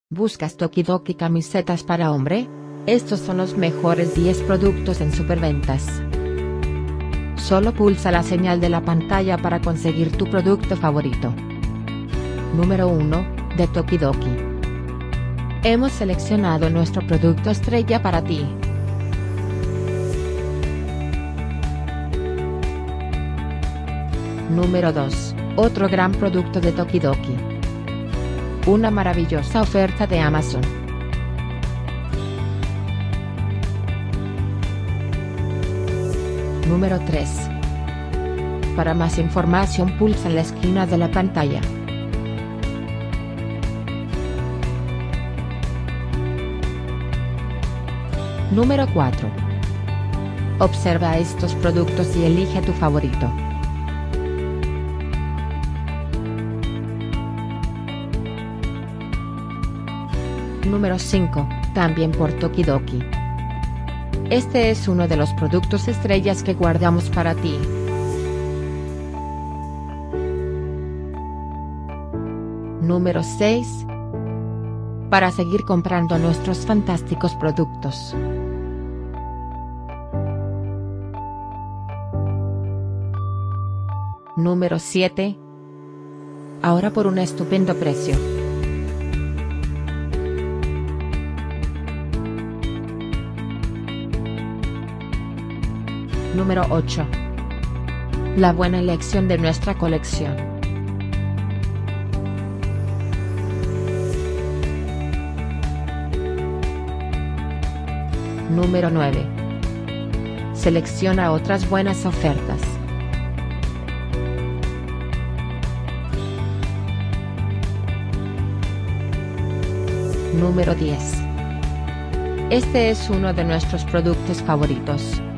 ¿Buscas Tokidoki camisetas para hombre? Estos son los mejores 10 productos en superventas. Solo pulsa la señal de la pantalla para conseguir tu producto favorito. Número 1, de Tokidoki. Hemos seleccionado nuestro producto estrella para ti. Número 2, otro gran producto de Tokidoki. Una maravillosa oferta de Amazon. Número 3. Para más información pulsa en la esquina de la pantalla. Número 4. Observa estos productos y elige tu favorito. Número 5, también por Tokidoki. Este es uno de los productos estrellas que guardamos para ti. Número 6. Para seguir comprando nuestros fantásticos productos. Número 7. Ahora por un estupendo precio. Número 8. La buena elección de nuestra colección. Número 9. Selecciona otras buenas ofertas. Número 10. Este es uno de nuestros productos favoritos.